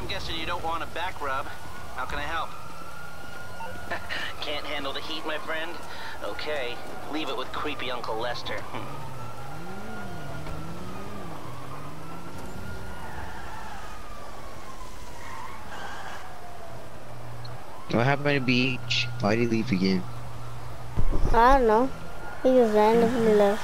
guessing you don't want a back rub. How can I help? Can't handle the heat, my friend? Okay, leave it with creepy Uncle Lester. What happened to the beach? Why did he leave again? I don't know. He just randomly left.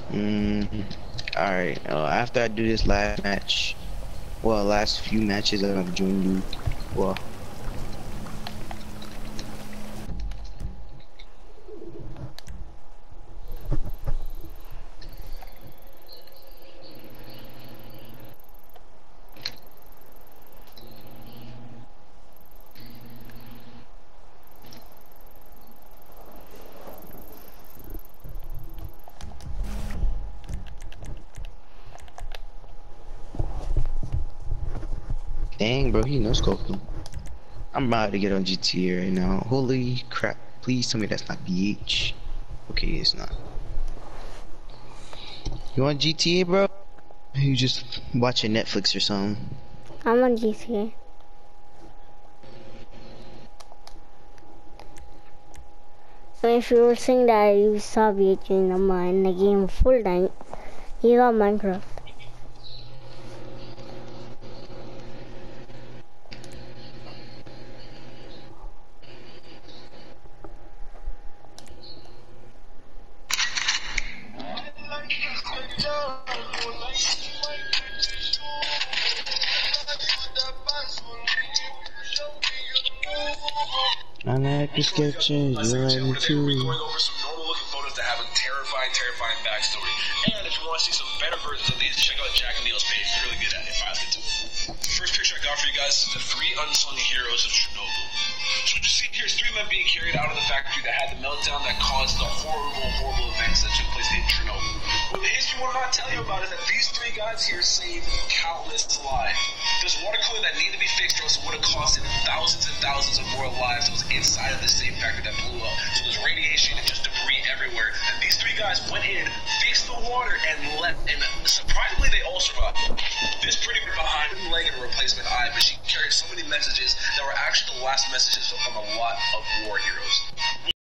Alright, after I do this last match, well, last few matches, I'm gonna join you. Well, dang, bro, he no scoped him. I'm about to get on GTA right now. Holy crap. Please tell me that's not BH. Okay, it's not. You want GTA, bro? You just watching Netflix or something. I'm on GTA. So if you were saying that you saw VH in the game full time, he's on Minecraft. I like the sketches, you like me too. We're going over some normal looking photos that have a terrifying backstory. And if you want to see some better versions of these, check out Jack Neal's page. He's really good at it. Files it too. First picture I got for you guys is the 3 unsung heroes of Chernobyl. So what you see here is 3 men being carried out of the factory that had the meltdown that caused the horrible events that took place in Chernobyl. What the history will not tell you about is that these 3 guys here saved countless lives. There's water cooler that needed to be fixed, or else it would have costed thousands and thousands of more lives that was inside of the same factory that blew up. So there's radiation and just debris everywhere. And these 3 guys went in, fixed the water, and left. And surprisingly, they all survived. This pretty girl behind a leg and a replacement eye, but she carried so many messages that were actually the last messages from a lot of war heroes.